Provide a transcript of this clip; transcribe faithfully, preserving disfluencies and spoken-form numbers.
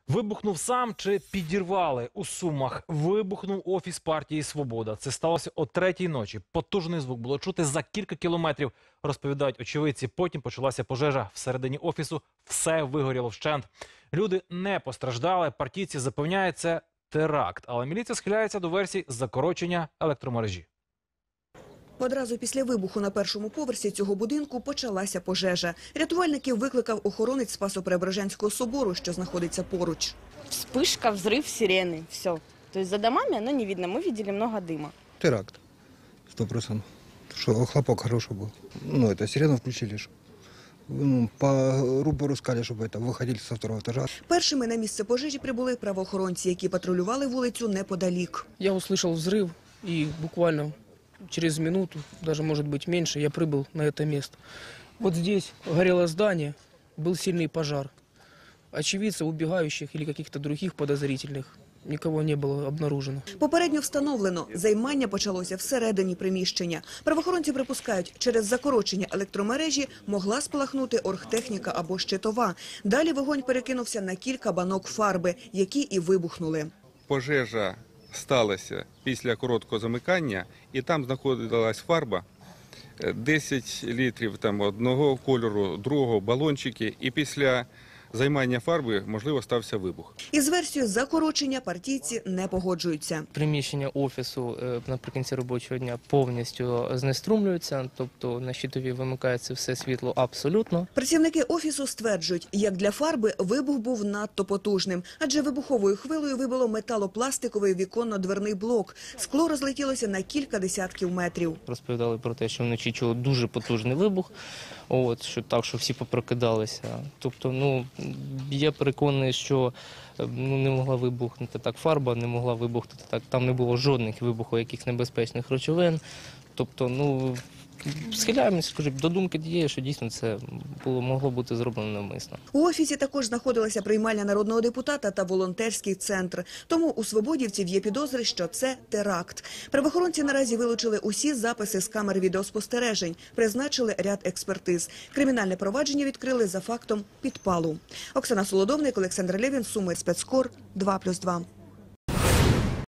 Вибухнув сам чи підірвали? У Сумах вибухнув офіс партії «Свобода». Це сталося о третій ночі. Потужний звук було чути за кілька кілометрів, розповідають очевидці. Потім почалася пожежа. Всередині офісу все вигоріло вщент. Люди не постраждали. Партійці запевняють, це теракт. Але міліція схиляється до версії закорочення електромережі. Одразу після вибуху на першому поверсі цього будинку почалася пожежа. Рятувальників викликав охоронець Спасо-Преображенського собору, що знаходиться поруч. Вспышка, взрыв, сирены, все. То есть за домами оно не видно, мы видели много дыма. Теракт, сто процентов. Что хлопок хороший был. Ну, это сирену включили. Ну, по рупору сказали, чтобы это выходили со второго этажа. Першими на місце пожежі прибули правоохоронці, які патрулювали вулицю неподалік. Я услышал взрыв и буквально через минуту, даже может быть меньше, я прибыл на это место. Вот здесь горело здание, был сильный пожар. Очевидцев, убегающих или каких-то других подозрительных никого не было обнаружено. Попередньо встановлено, займання почалося всередині приміщення. Правоохоронці припускають, через закорочення електромережі могла спалахнути оргтехніка або щитова. Далі вогонь перекинувся на кілька банок фарби, які і вибухнули. Пожежа сталася після короткого замикання, і там знаходилась фарба, десять літрів там одного кольору, другого балончики, і після займання фарби, можливо, стався вибух. Із версією закорочення партійці не погоджуються. Приміщення офісу наприкінці робочого дня повністю знеструмлюються, тобто на щитові вимикається все світло абсолютно. Працівники офісу стверджують, як для фарби вибух був надто потужним, адже вибуховою хвилею вибило металопластиковий віконно-дверний блок. Скло розлетілося на кілька десятків метрів. Розповідали про те, що вночі чули дуже потужний вибух, от, що так, що всі попрокидалися. Тобто, ну, я переконаний, що ну, не могла вибухнути так фарба, не могла вибухнути так, там не було жодних вибухів, яких небезпечних речовин. Тобто, ну, схиляємося, скажу, до думки тієї, що дійсно це було, могло бути зроблено навмисно. У офісі також знаходилася приймальня народного депутата та волонтерський центр. Тому у свободівців є підозри, що це теракт. Правоохоронці наразі вилучили усі записи з камер відеоспостережень, призначили ряд експертиз. Кримінальне провадження відкрили за фактом підпалу. Оксана Солодовник, Олександр Левін, Суми, Спецкор, два плюс два.